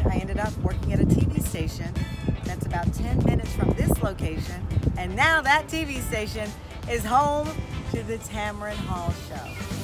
I ended up working at a TV station that's about 10 minutes from this location, and now that TV station is home to the Tamron Hall Show.